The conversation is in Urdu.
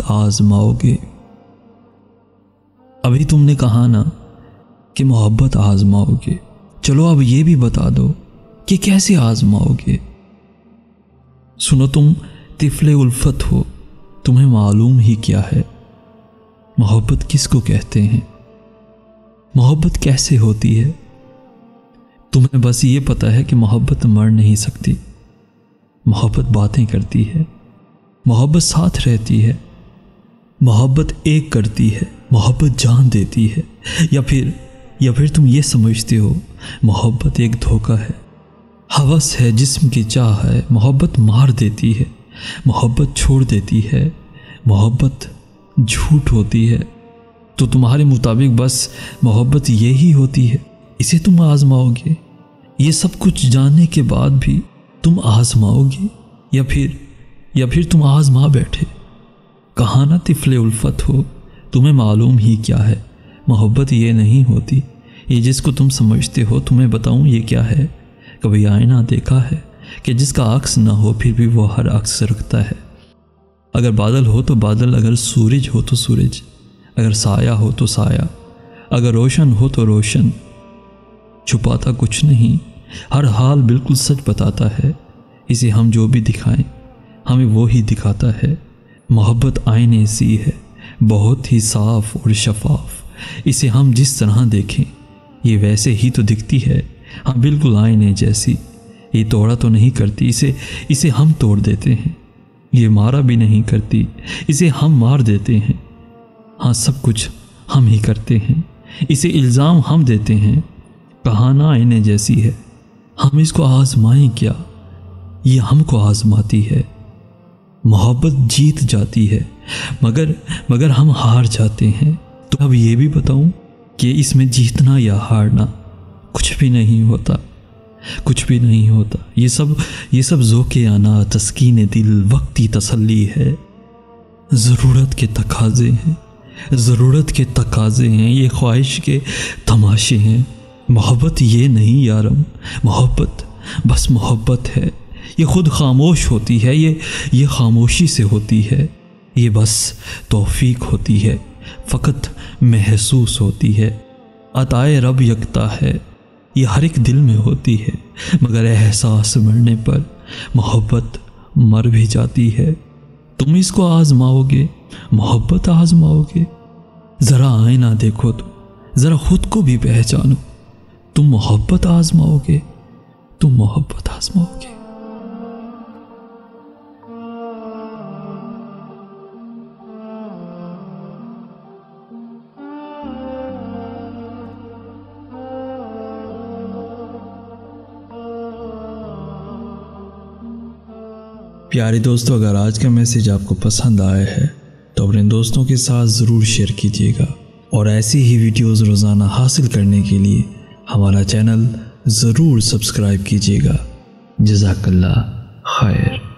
آزماؤ گے۔ ابھی تم نے کہا نا کہ محبت آزماؤ گے، چلو اب یہ بھی بتا دو کہ کیسے آزماؤ گے۔ سنو، تم طفل الفت ہو، تمہیں معلوم ہی کیا ہے محبت کس کو کہتے ہیں، محبت کیسے ہوتی ہے۔ تمہیں بس یہ پتا ہے کہ محبت مر نہیں سکتی، محبت باتیں کرتی ہے، محبت ساتھ رہتی ہے، محبت ایک کرتی ہے، محبت جان دیتی ہے، یا پھر تم یہ سمجھتے ہو محبت ایک دھوکہ ہے، ہوس ہے، جسم کی چاہ ہے، محبت مار دیتی ہے، محبت چھوڑ دیتی ہے، محبت جھوٹ ہوتی ہے۔ تو تمہارے مطابق بس محبت یہی ہوتی ہے، اسے تم آزماؤ گے؟ یہ سب کچھ جاننے کے بعد بھی تم آزماؤ گے، یا پھر تم آزما بیٹھے؟ کہاں نا طفل الفت ہو، تمہیں معلوم ہی کیا ہے محبت یہ نہیں ہوتی، یہ جس کو تم سمجھتے ہو۔ تمہیں بتاؤں یہ کیا ہے؟ کبھی آئینہ دیکھا ہے کہ جس کا عکس نہ ہو پھر بھی وہ ہر عکس رکھتا ہے؟ اگر بادل ہو تو بادل، اگر سورج ہو تو سورج، اگر سایہ ہو تو سایہ، اگر روشن ہو تو روشن، چھپاتا کچھ نہیں، ہر حال بالکل سچ بتاتا ہے، اسے ہم جو بھی دکھائیں ہمیں وہی دکھاتا ہے۔ محبت آئینے سی ہے، بہت ہی صاف اور شفاف، اسے ہم جس طرح دیکھیں یہ ویسے ہی تو دکھتی ہے، ہاں بالکل آئینے جیسی، یہ توڑا تو نہیں کرتی، اسے ہم توڑ دیتے ہیں، یہ مارا بھی نہیں کرتی، اسے ہم مار دیتے ہیں، ہاں سب کچھ ہم ہی کرتے ہیں، اسے الزام ہم دیتے ہیں، کہاں نہ آئینے جیسی ہے، ہم اس کو آزمائیں کیا، یہ ہم کو آزماتی ہے۔ محبت جیت جاتی ہے مگر ہم ہار جاتے ہیں۔ تو اب یہ بھی بتاؤں کہ اس میں جیتنا یا ہارنا کچھ بھی نہیں ہوتا، کچھ بھی نہیں ہوتا، یہ سب ذوق آنا، تسکین دل، وقتی تسلی ہے، ضرورت کے تقاضے ہیں، ضرورت کے تقاضے ہیں، یہ خواہش کے تماشے ہیں۔ محبت یہ نہیں یارم، محبت بس محبت ہے، یہ خود خاموش ہوتی ہے، یہ خاموشی سے ہوتی ہے، یہ بس توفیق ہوتی ہے، فقط محسوس ہوتی ہے، عطائے رب یکتا ہے، یہ ہر ایک دل میں ہوتی ہے، مگر احساس مرنے پر محبت مر بھی جاتی ہے۔ تم اس کو آزماؤ گے، محبت آزماؤ گے؟ ذرا آئینہ دیکھو، ذرا خود کو بھی پہچانو، تم محبت آزماؤ گے، تم محبت آزماؤ گے۔ پیارے دوستو، اگر آج کا میسیج آپ کو پسند آیا ہے تو اپنے دوستوں کے ساتھ ضرور شیئر کیجیے گا، اور ایسی ہی ویڈیوز روزانہ حاصل کرنے کے لیے ہمارا چینل ضرور سبسکرائب کیجیے گا۔ جزاک اللہ خیر۔